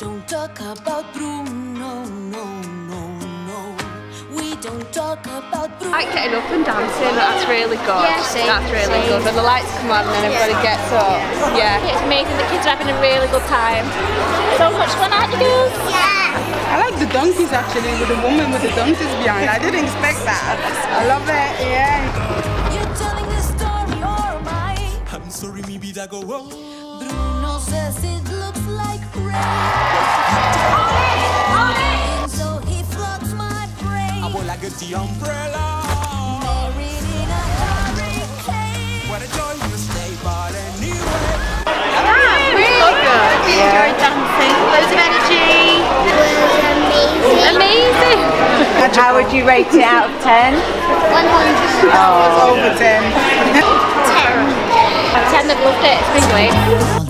don't talk about Bruno, no, no, no. We don't talk about Bruno. I like getting up and dancing, that's really good. Yeah, same, that's really good. When the lights come on and then everybody gets up. Yeah. It's amazing, the kids are having a really good time. So much fun, aren't you girls? Yeah. I like the donkeys actually, with the woman with the donkeys behind. I didn't expect that. I love it, yeah. You're telling this story or am I? I'm sorry, maybe that go wrong. Bruno says it looks like rain. So he floods my brain. I will like the umbrella. Married in a hurricane. What a joy you stay, but anyway. Enjoyed dancing, loads of energy. It was amazing. How would you rate it out of 10? 100. Oh, over 10. 10. 10, they've loved it, it's been great.